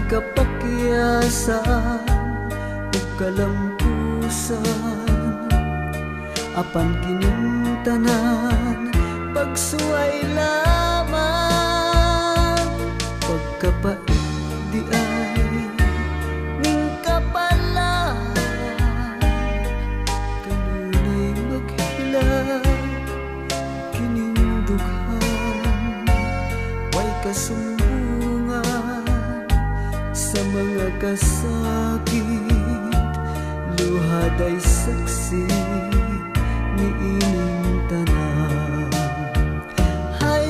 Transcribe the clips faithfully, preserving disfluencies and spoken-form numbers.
kapakyasan ug kalampusan, apan kining tanan pagsuway lamang. Pagkapait di ay ning kapalaran, kanunay maghilak kining dughan. Way kasumbungan sa mga kasakit, luhad ay saksi ni ining tanan. Hay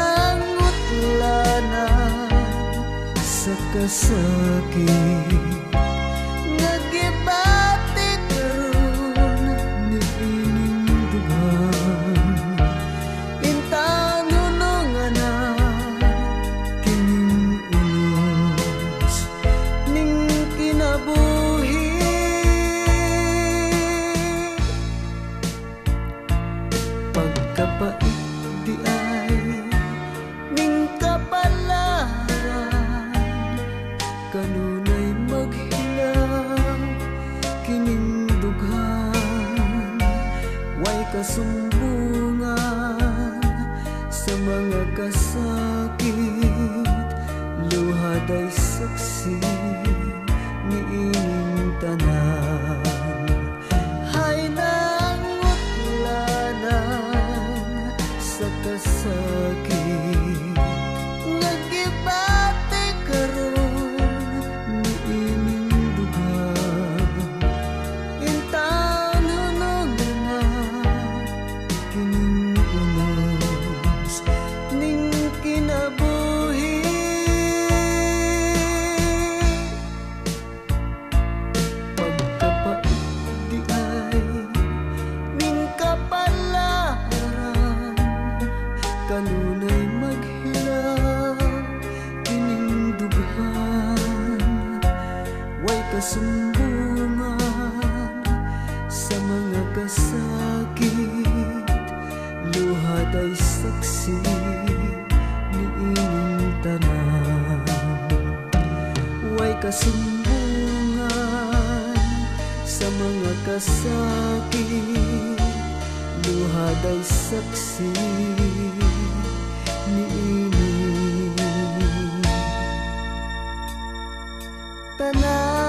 nangutlanan sa kasakit, nagibati karon ni ining dughan. Intang nunungan na kining unos ning kinabuhi. Pagkapait di ay ning kapalaran, kanunay maghilak kining dughan. Way kasumbungan sa mga kasakit, luhad ay saksi ni ining tanan. Hay nangutlanan sa kasakit, nagibati karon ni ining dughan. Intang nunungan na kining unos ning kinabuhi. Pagkapait di ay ning kapalaran, kanunay maghilak kining dughan. Way kasumbungan sa mga kasakit, luhad ay saksi ni ining tanan. Way kasumbungan sa mga kasakit, luhad ay saksi ni ining tanan.